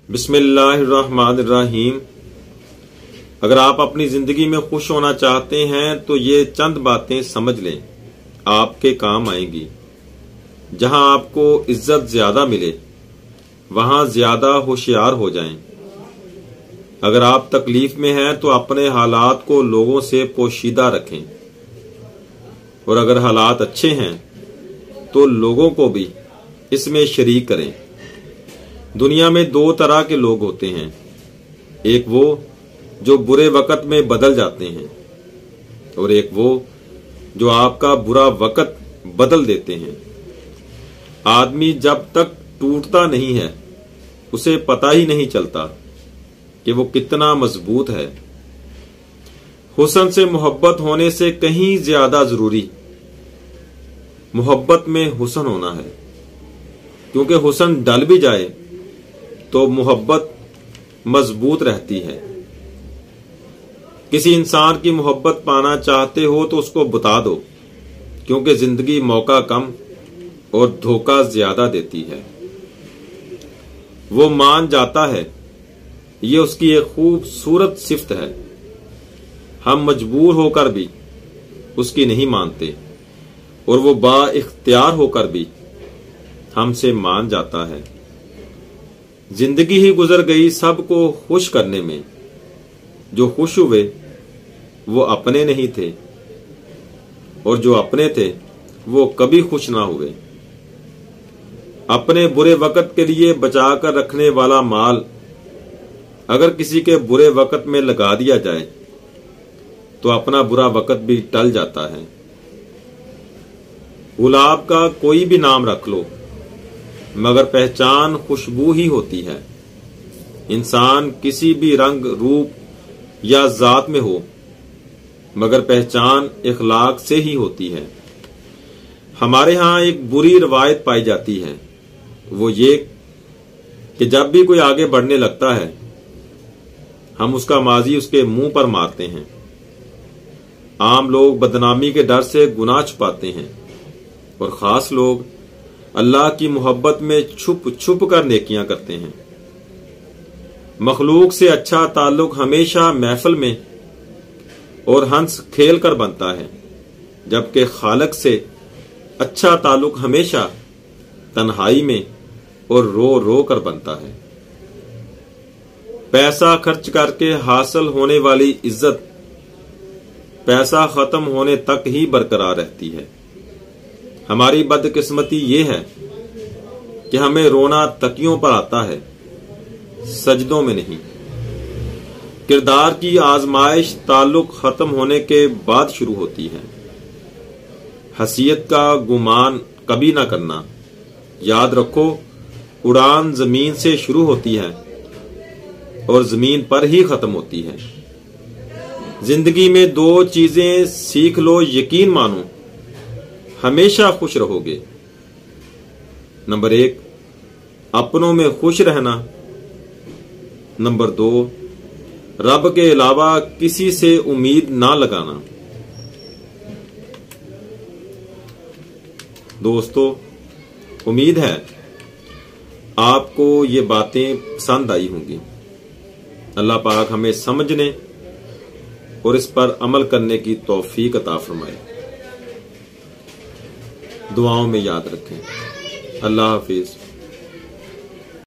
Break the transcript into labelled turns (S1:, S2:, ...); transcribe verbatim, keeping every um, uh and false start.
S1: बिस्मिल्लाहिर्रहमानिर्रहीम। अगर आप अपनी जिंदगी में खुश होना चाहते हैं तो ये चंद बातें समझ लें, आपके काम आएंगी। जहां आपको इज्जत ज्यादा मिले वहां ज्यादा होशियार हो जाएं। अगर आप तकलीफ में हैं तो अपने हालात को लोगों से पोशीदा रखें, और अगर हालात अच्छे हैं तो लोगों को भी इसमें शरीक करें। दुनिया में दो तरह के लोग होते हैं, एक वो जो बुरे वक्त में बदल जाते हैं, और एक वो जो आपका बुरा वक्त बदल देते हैं। आदमी जब तक टूटता नहीं है उसे पता ही नहीं चलता कि वो कितना मजबूत है। हुस्न से मोहब्बत होने से कहीं ज्यादा जरूरी मोहब्बत में हुस्न होना है, क्योंकि हुस्न डल भी जाए तो मोहब्बत मजबूत रहती है। किसी इंसान की मोहब्बत पाना चाहते हो तो उसको बता दो, क्योंकि जिंदगी मौका कम और धोखा ज्यादा देती है। वो मान जाता है, ये उसकी एक खूबसूरत सिफ्त है। हम मजबूर होकर भी उसकी नहीं मानते, और वो बाइख्तियार होकर भी हमसे मान जाता है। जिंदगी ही गुजर गई सबको खुश करने में। जो खुश हुए वो अपने नहीं थे, और जो अपने थे वो कभी खुश ना हुए। अपने बुरे वक्त के लिए बचाकर रखने वाला माल अगर किसी के बुरे वक्त में लगा दिया जाए तो अपना बुरा वक्त भी टल जाता है। गुलाब का कोई भी नाम रख लो, मगर पहचान खुशबू ही होती है। इंसान किसी भी रंग, रूप या जात में हो, मगर पहचान इखलाक से ही होती है। हमारे यहां एक बुरी रवायत पाई जाती है, वो ये कि जब भी कोई आगे बढ़ने लगता है हम उसका माजी उसके मुंह पर मारते हैं। आम लोग बदनामी के डर से गुनाह छुपाते हैं, और खास लोग अल्लाह की मोहब्बत में छुप छुप कर नेकियां करते हैं। मखलूक से अच्छा ताल्लुक हमेशा महफिल में और हंस खेल कर बनता है, जबकि खालक से अच्छा ताल्लुक हमेशा तन्हाई में और रो रो कर बनता है। पैसा खर्च करके हासिल होने वाली इज्जत पैसा खत्म होने तक ही बरकरार रहती है। हमारी बदकिस्मती ये है कि हमें रोना तकियों पर आता है, सजदों में नहीं। किरदार की आजमाइश ताल्लुक खत्म होने के बाद शुरू होती है। हसीयत का गुमान कभी ना करना। याद रखो, उड़ान जमीन से शुरू होती है और जमीन पर ही खत्म होती है। जिंदगी में दो चीजें सीख लो, यकीन मानो हमेशा खुश रहोगे। नंबर एक, अपनों में खुश रहना। नंबर दो, रब के अलावा किसी से उम्मीद ना लगाना। दोस्तों, उम्मीद है आपको ये बातें पसंद आई होंगी। अल्लाह पाक हमें समझने और इस पर अमल करने की तौफीक अता फरमाए। दुआओं में याद रखें। अल्लाह हाफिज।